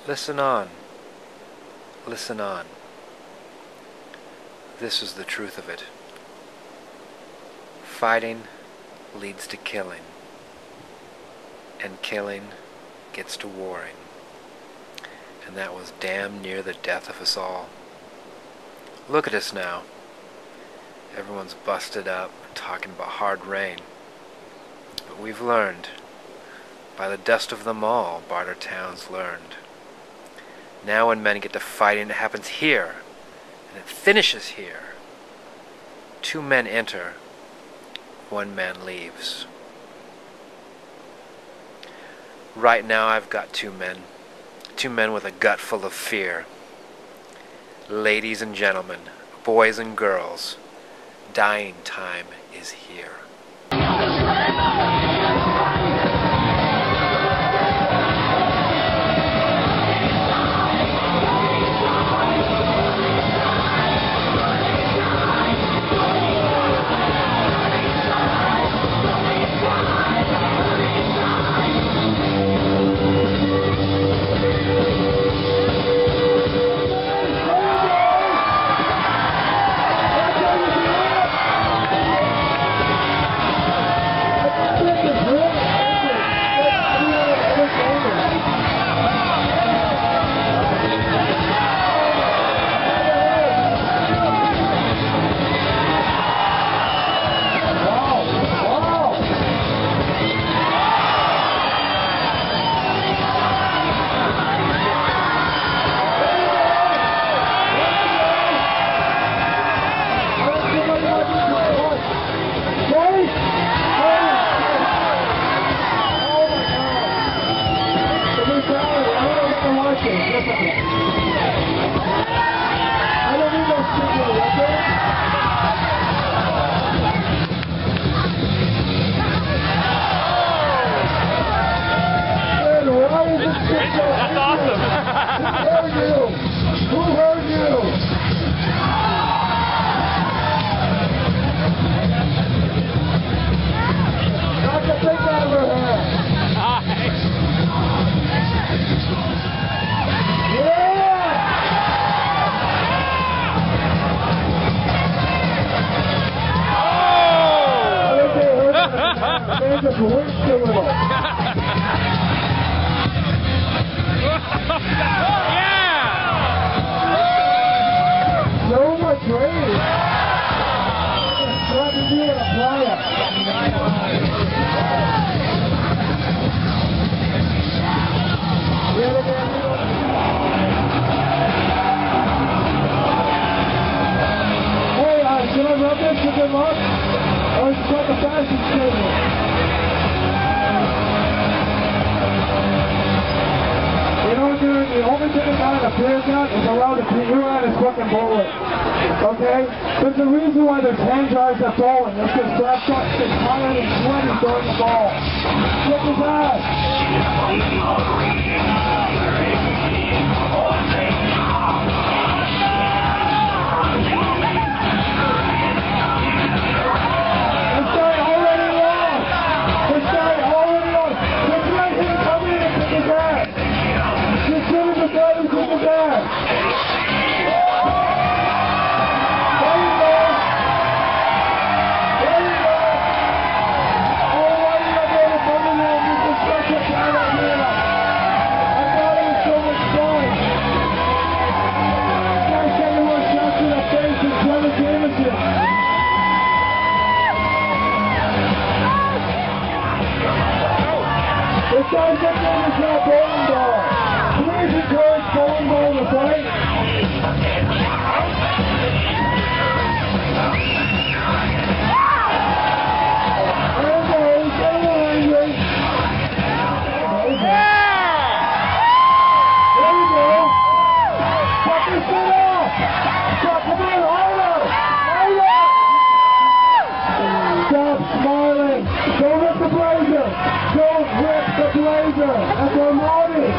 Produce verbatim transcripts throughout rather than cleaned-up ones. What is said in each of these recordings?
Listen on. Listen on. This is the truth of it. Fighting leads to killing, and killing gets to warring, and that was damn near the death of us all. Look at us now. Everyone's busted up, talking about hard rain. But we've learned. By the dust of them all, Bartertown's learned. Now when men get to fighting, it happens here, and it finishes here. Two men enter, one man leaves. Right now I've got two men. Two men with a gut full of fear. Ladies and gentlemen, boys and girls, dying time is here. That's awesome. Who heard you? Who heard you? Knock the thing out of her head. Yeah! Oh! I think they heard it. There's a voice to it. So much rain. What to do in a playa? Hey, uh, should I rub this for good luck? Or is it like a fashion statement? You know, dude, the only thing about a beer gun is allowed to put you out his fucking bullet. Okay? There's a reason why there's hand jars at bowling. It's because Brad Chuck gets tired and sweaty throwing the ball. Look at that! This guy already lost! This guy already lost! This guy didn't come in and kick his ass! This guy was the guy who kicked his ass! There you go! There you go! Oh, why did I go to come in there and get this such a bad idea? I thought it was so much fun! This guy said he was shot to the face and Trevor Jameson! This guy's up there with that bowling ball. Please encourage bowling ball to fight. Angry, get angry. There you go. Fuck this shit off. Stop, come on, harder. Harder. Stop smiling. Don't rip the blazer. Don't rip the blazer. That's our Marty.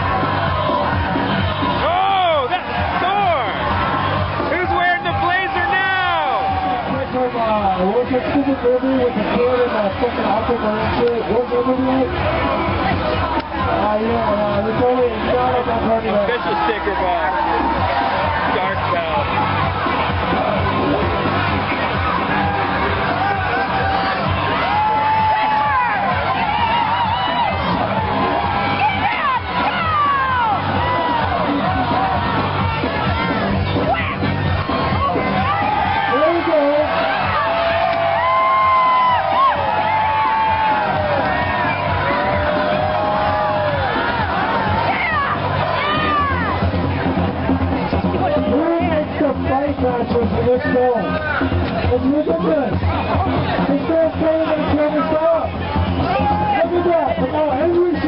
Oh, that's Thor! Who's wearing the blazer now? From, uh, what's that stupid movie with the kid and the fucking Aquaman shit? What's that movie like? Ah, uh, yeah, uh, it's only not up on uh, dark belt. Matches for this film. It's ridiculous. This man's saying that it's never stop. Look at that. But now every